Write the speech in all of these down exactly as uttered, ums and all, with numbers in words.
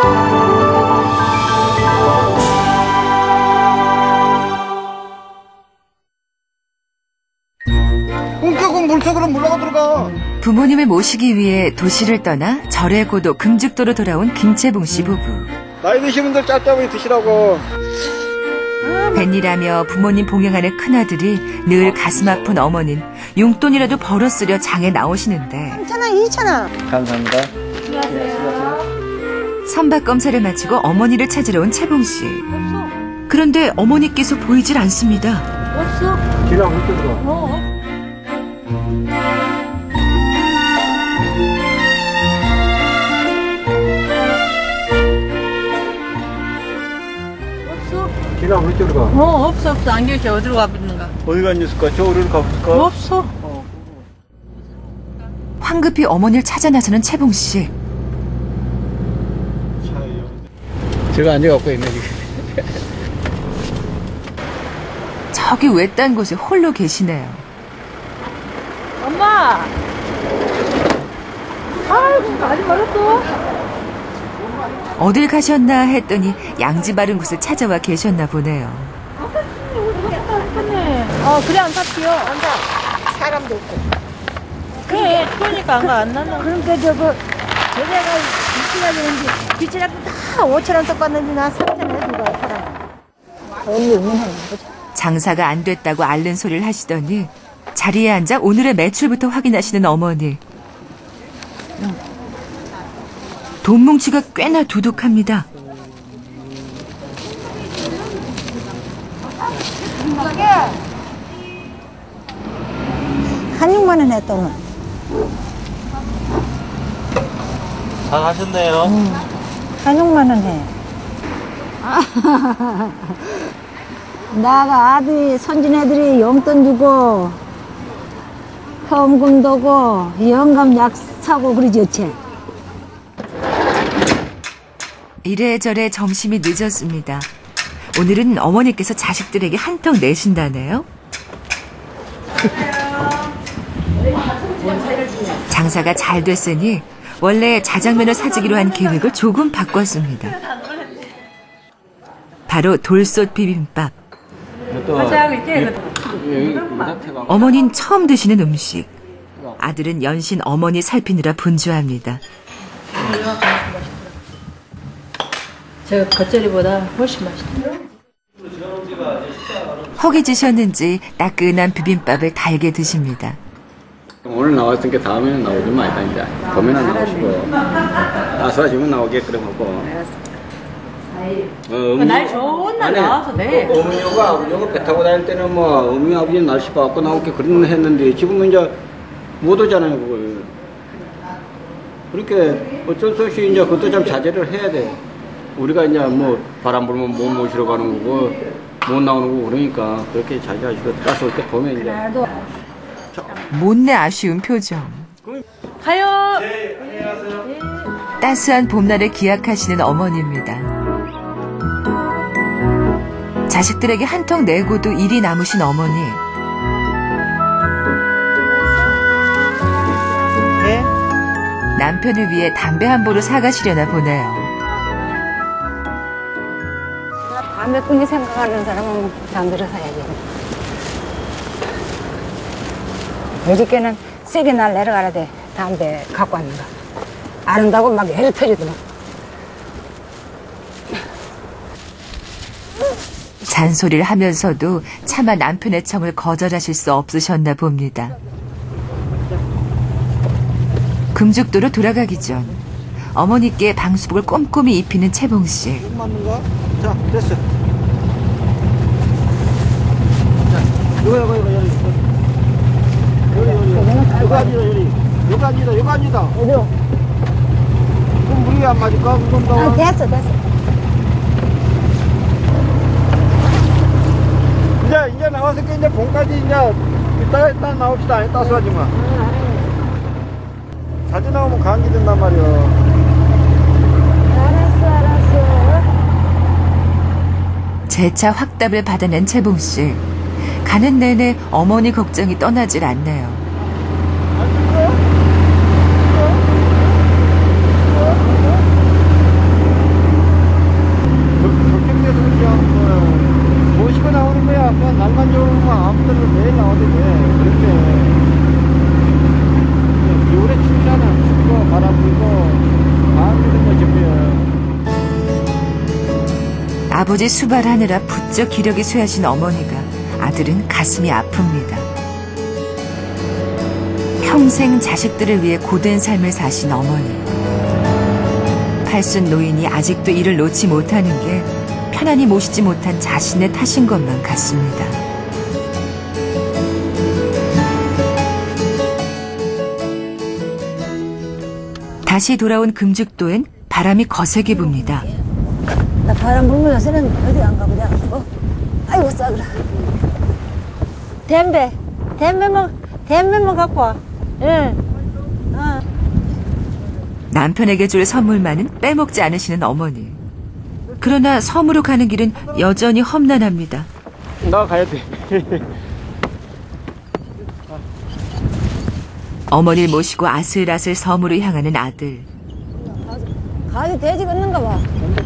꿈깨고 물속으로 물러가 들어가. 부모님을 모시기 위해 도시를 떠나 절의 고도 금죽도로 돌아온 김채봉 씨 부부. 나이 드신 분들 짭짭하게 드시라고. 뱃일하며 부모님 봉양하는 큰아들이 늘 가슴 아픈 어머닌 용돈이라도 벌어 쓰려 장에 나오시는데 삼천 원, 이천 원. 감사합니다. 안녕하세요. 선박 검사를 마치고 어머니를 찾으러 온 채봉 씨. 그런데 어머니께서 보이질 않습니다. 없어. 기랑 못 들어가. 어. 기랑 못 들어가. 어, 없어, 없어. 안 계셔. 어디로 가봤는가? 어디 갔을까? 저 어디로 가볼까? 없어. 어. 황급히 어머니를 찾아 나서는 채봉 씨. 제가 앉아갖고 있네, 지금. 저기 외딴 곳에 홀로 계시네요. 엄마! 아이고, 아직 멀었어. 어딜 가셨나 했더니 양지 바른 곳을 찾아와 계셨나 보네요. 어, 그래, 안 샀지요? 안 사. 사람도 없고. 그래, 그러니까 안 가, 안 나는. 그러니까 저거, 저자가 빚지가 되는지, 빚지라도 다 오천 원 똑같는데 나 삼천 원 해준 거야, 사람. 언니 응원하는 거죠. 장사가 안 됐다고 앓는 소리를 하시더니 자리에 앉아 오늘의 매출부터 확인하시는 어머니. 돈 뭉치가 꽤나 두둑합니다. 한 육만 원 했다, 오늘. 잘 하셨네요. 응. 한 육만 원 해. 나가 아들이, 손진 애들이 용돈 주고, 헌금 도고, 영감 약 사고 그러지, 어째. 이래저래 점심이 늦었습니다. 오늘은 어머니께서 자식들에게 한턱 내신다네요. 장사가 잘 됐으니 원래 자장면을 사주기로 한 계획을 조금 바꿨습니다. 바로 돌솥 비빔밥. 어머니는 처음 드시는 음식. 아들은 연신 어머니 살피느라 분주합니다. 저 겉절이보다 훨씬 맛있다. 허기지셨는지 따끈한 비빔밥을 달게 드십니다. 오늘 나왔으니까 다음에는 나오지 말까 이제. 봄에는 나오시고 아쉬워지면 나오게 그래 먹고. 어, 날 좋은 날 나와서 내. 어, 어머니가 아버지가 배 타고 다닐 때는 뭐 어머니 아버지 날씨 봐갖고 나오게 그런 했는데 지금은 이제 못 오잖아요 그걸. 그렇게 어쩔 수 없이 이제 그것도 좀 자제를 해야 돼. 우리가 이제 뭐 바람 불면 못 모시러 가는 거고 못 나오는 거고 그러니까 그렇게 자제하시고 가서 올 때 보면 이제. 못내 아쉬운 표정. 가요. 네, 안녕하세요. 따스한 봄날을 기약하시는 어머니입니다. 자식들에게 한턱 내고도 일이 남으신 어머니. 네? 남편을 위해 담배 한 보루 사가시려나 보네요. 담배꾼이 생각하는 사람은 담배를 사야지. 어저께는 세게 날 내려가야 돼. 담배 갖고 왔는가. 안 온다고 막 애를 터지더만. 잔소리를 하면서도 차마 남편의 청을 거절하실 수 없으셨나 봅니다. 금죽도로 돌아가기 전 어머니께 방수복을 꼼꼼히 입히는 채봉 씨. 맞는가? 자, 됐어. 자, 이거, 이거, 이거, 여기. 여기, 여기, 여기. 여기 앉이다, 여기. 여기 앉이다, 여기 앉이다. 어디요? 그럼 물이 안 맞을까? 그럼 나. 아, 됐어, 됐어. 이제, 이제 나왔으니까 이제 봄까지 이제 이따가 이따 나옵시다. 이따 수하지 마. 자주 나오면 감기 든단 말이야. 알았어, 알았어. 재차 확답을 받아낸 채봉 씨. 가는 내내 어머니 걱정이 떠나질 않네요. 아버지 수발하느라 부쩍 기력이 쇠하신 어머니가 아들은 가슴이 아픕니다. 평생 자식들을 위해 고된 삶을 사신 어머니. 팔순 노인이 아직도 일을 놓지 못하는 게 편안히 모시지 못한 자신의 탓인 것만 같습니다. 다시 돌아온 금죽도엔 바람이 거세게 붑니다. 나 바람 불면 요새는 어디 안 가고 내가 어? 아이고 싸그라. 댐배, 댐배만, 댐배만 갖고 와. 예. 어. 남편에게 줄 선물만은 빼먹지 않으시는 어머니. 그러나 섬으로 가는 길은 여전히 험난합니다. 나 가야 돼. 어머니를 모시고 아슬아슬 섬으로 향하는 아들. 가지 돼지 걷는가 봐.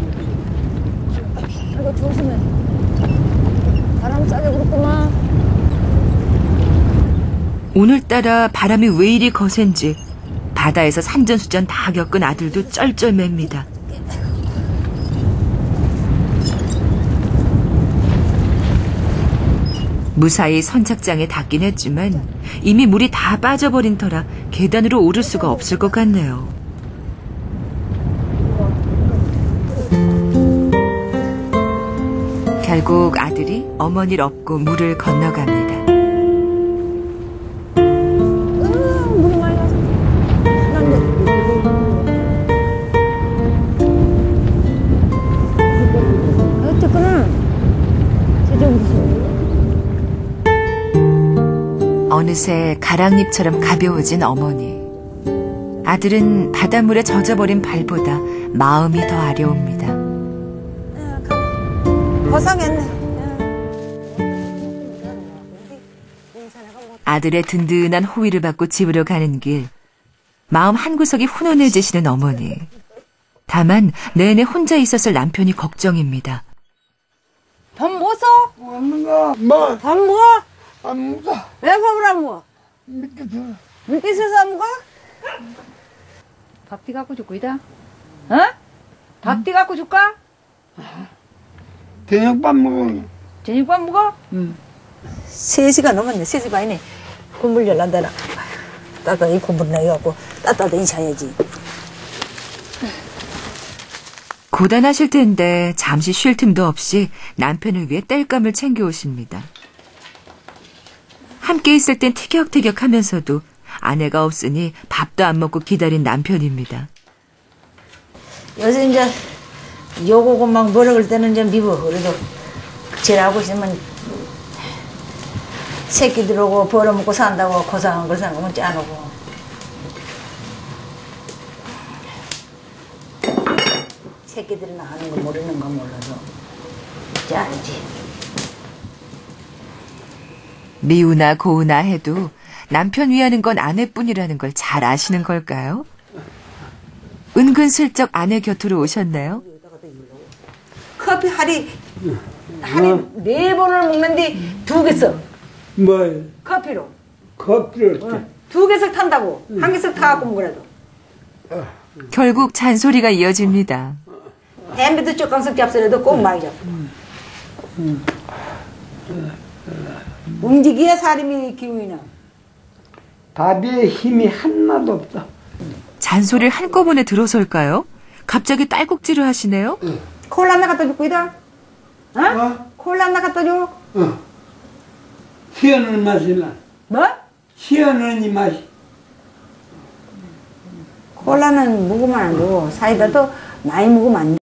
이거 조심해. 바람 싸게 불었구만. 오늘따라 바람이 왜 이리 거센지 바다에서 산전수전 다 겪은 아들도 쩔쩔맵니다. 무사히 선착장에 닿긴 했지만 이미 물이 다 빠져버린 터라 계단으로 오를 수가 없을 것 같네요. 결국 아들이 어머니를 업고 물을 건너갑니다. 으, 물이 많이 나서. 난데. 어쨌거나, 저저 무슨. 어느새 가랑잎처럼 가벼워진 어머니. 아들은 바닷물에 젖어버린 발보다 마음이 더 아려옵니다. 고상했네. 아들의 든든한 호의를 받고 집으로 가는 길. 마음 한구석이 훈훈해지시는 어머니. 다만 내내 혼자 있었을 남편이 걱정입니다. 밥 먹었어? 먹는가? 뭐? 밥 먹어? 안 먹어. 왜 밥을 안 먹어? 믿게 줘. 물기 있어서 안 먹어? 밥띠 갖고 줄까, 이다? 어? 밥띠 갖고 줄까? 저녁밥 먹어. 저녁밥 먹어? 응. 세 시간 넘었네, 세 시간 이네. 국물 열난다나. 따뜻하게 국물 내갖고 따뜻하게 자야지. 고단하실 텐데 잠시 쉴 틈도 없이 남편을 위해 땔감을 챙겨오십니다. 함께 있을 땐 티격태격하면서도 아내가 없으니 밥도 안 먹고 기다린 남편입니다. 요새 이제 요거고 막 뭐라 그럴 때는 좀 미워. 그래도 제일하고 있으면 새끼들 오고 벌어먹고 산다고 고상한 걸 생각하면 짠하고. 새끼들이 나가는 거 모르는 거 몰라서 짠지. 미우나 고우나 해도 남편 위하는 건 아내뿐이라는 걸 잘 아시는 걸까요? 은근슬쩍 아내 곁으로 오셨나요? 커피 하리 하리 네 번을 먹는데 두 개 써. 뭘? 커피로. 커피를. 어, 두 개씩 탄다고. 한 개씩 타갖고 먹으라도. 결국 잔소리가 이어집니다. 햄비도 조금씩 잡수라도 꼭 많이 잡수. 움직여야 사람이 기운이 나. 밥에 힘이 하나도 없어. 잔소리를 한꺼번에 들어설까요? 갑자기 딸꾹질을 하시네요? 콜라 하나 갖다 줄고 이다. 어? 어? 콜라 하나 갖다 줘. 어. 시원한 맛이 나. 뭐? 시원한 이 맛이. 콜라는 먹으면 안 돼. 사이다도 많이 먹으면 안 돼.